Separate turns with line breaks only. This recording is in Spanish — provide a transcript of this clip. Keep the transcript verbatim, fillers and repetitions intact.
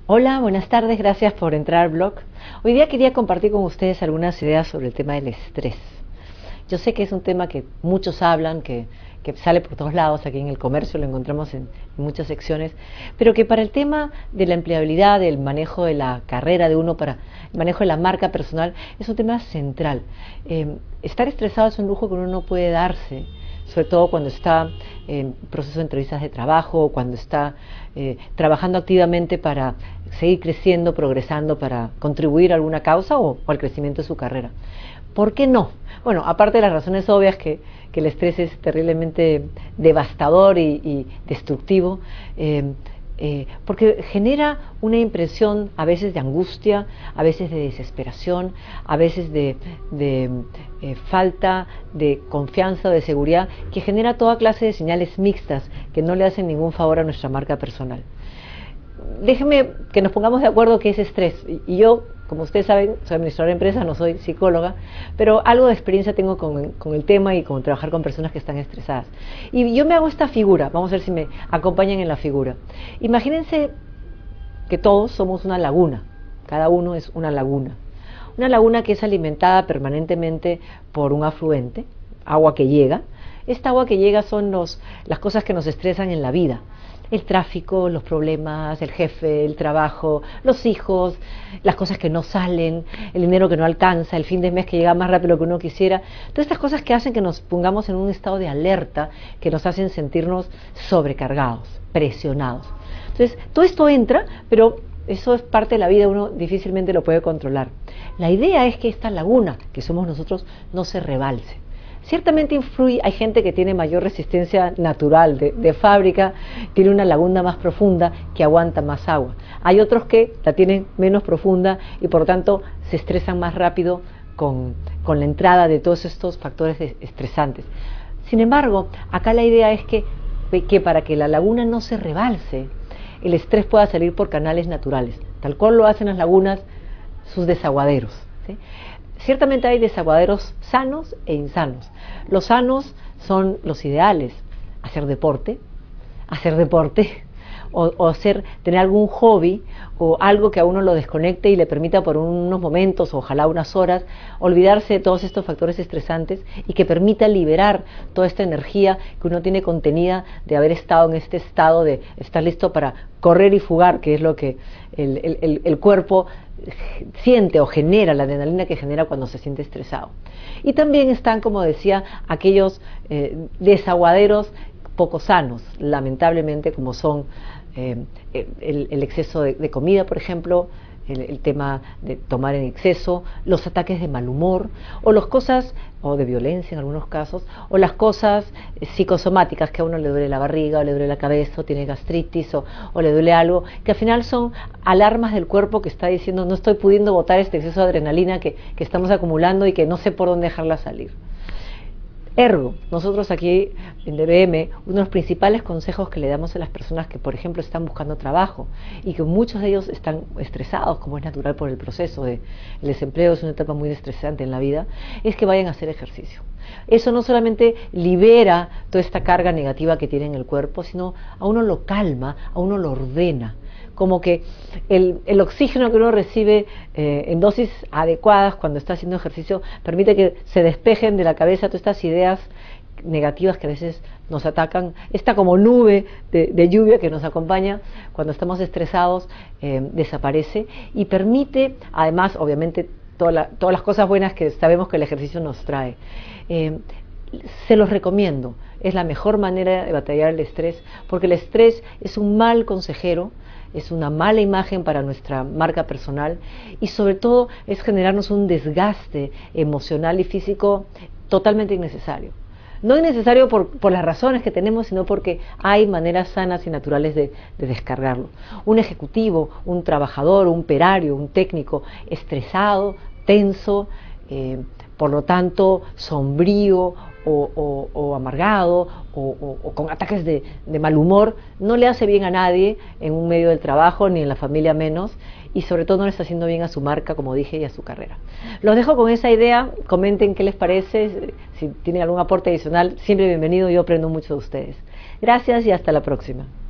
Hola, buenas tardes, gracias por entrar al blog. Hoy día quería compartir con ustedes algunas ideas sobre el tema del estrés. Yo sé que es un tema que muchos hablan, que, que sale por todos lados, aquí en el comercio lo encontramos en, en muchas secciones, pero que para el tema de la empleabilidad, del manejo de la carrera de uno, para el manejo de la marca personal, es un tema central. Eh, estar estresado es un lujo que uno no puede darse, sobre todo cuando está en proceso de entrevistas de trabajo, cuando está eh, trabajando activamente para seguir creciendo, progresando, para contribuir a alguna causa o, o al crecimiento de su carrera. ¿Por qué no? Bueno, aparte de las razones obvias que, que el estrés es terriblemente devastador y, y destructivo, eh, Eh, porque genera una impresión a veces de angustia, a veces de desesperación, a veces de, de eh, falta de confianza o de seguridad, que genera toda clase de señales mixtas que no le hacen ningún favor a nuestra marca personal. Déjenme que nos pongamos de acuerdo qué es estrés. Y yo, como ustedes saben, soy administradora de empresas, no soy psicóloga, pero algo de experiencia tengo con, con el tema y con trabajar con personas que están estresadas. Y yo me hago esta figura, vamos a ver si me acompañan en la figura. Imagínense que todos somos una laguna, cada uno es una laguna. Una laguna que es alimentada permanentemente por un afluente, agua que llega. Esta agua que llega son los, las cosas que nos estresan en la vida. El tráfico, los problemas, el jefe, el trabajo, los hijos, las cosas que no salen, el dinero que no alcanza, el fin de mes que llega más rápido de lo que uno quisiera. Todas estas cosas que hacen que nos pongamos en un estado de alerta, que nos hacen sentirnos sobrecargados, presionados. Entonces, todo esto entra, pero eso es parte de la vida, uno difícilmente lo puede controlar. La idea es que esta laguna, que somos nosotros, no se rebalse. Ciertamente influye, hay gente que tiene mayor resistencia natural de, de fábrica, tiene una laguna más profunda que aguanta más agua. Hay otros que la tienen menos profunda y por lo tanto se estresan más rápido con, con la entrada de todos estos factores estresantes. Sin embargo, acá la idea es que, que para que la laguna no se rebalse, el estrés pueda salir por canales naturales, tal cual lo hacen las lagunas, sus desaguaderos, ¿sí? Ciertamente hay desaguaderos sanos e insanos. Los sanos son los ideales: hacer deporte, hacer deporte o, o hacer, tener algún hobby o algo que a uno lo desconecte y le permita por unos momentos, ojalá unas horas, olvidarse de todos estos factores estresantes y que permita liberar toda esta energía que uno tiene contenida de haber estado en este estado de estar listo para correr y fugar, que es lo que el, el, el, el cuerpo siente o genera, la adrenalina que genera cuando se siente estresado. Y también están, como decía, aquellos eh, desaguaderos poco sanos, lamentablemente, como son eh, el, el exceso de, de comida, por ejemplo, el, el tema de tomar en exceso, los ataques de mal humor, o las cosas, o de violencia en algunos casos, o las cosas psicosomáticas, que a uno le duele la barriga, o le duele la cabeza, o tiene gastritis, o, o le duele algo, que al final son alarmas del cuerpo que está diciendo: no estoy pudiendo botar este exceso de adrenalina que, que estamos acumulando y que no sé por dónde dejarla salir. Ergo, nosotros aquí en D B M, uno de los principales consejos que le damos a las personas que, por ejemplo, están buscando trabajo y que muchos de ellos están estresados, como es natural por el proceso de el desempleo, es una etapa muy estresante en la vida, es que vayan a hacer ejercicio. Eso no solamente libera toda esta carga negativa que tiene en el cuerpo, sino a uno lo calma, a uno lo ordena. Como que el, el oxígeno que uno recibe eh, en dosis adecuadas cuando está haciendo ejercicio permite que se despejen de la cabeza todas estas ideas negativas que a veces nos atacan. Esta como nube de, de lluvia que nos acompaña cuando estamos estresados eh, desaparece y permite, además, obviamente, toda la, todas las cosas buenas que sabemos que el ejercicio nos trae. Eh, se los recomiendo, es la mejor manera de batallar el estrés, porque el estrés es un mal consejero, es una mala imagen para nuestra marca personal y sobre todo es generarnos un desgaste emocional y físico totalmente innecesario. No innecesario por, por las razones que tenemos, sino porque hay maneras sanas y naturales de, de descargarlo. Un ejecutivo, un trabajador, un operario, un técnico estresado, tenso, eh, por lo tanto sombrío o, o, o amargado o, o, o con ataques de, de mal humor, no le hace bien a nadie en un medio del trabajo ni en la familia menos, y sobre todo no le está haciendo bien a su marca, como dije, y a su carrera. Los dejo con esa idea, comenten qué les parece, si tienen algún aporte adicional, siempre bienvenido, yo aprendo mucho de ustedes. Gracias y hasta la próxima.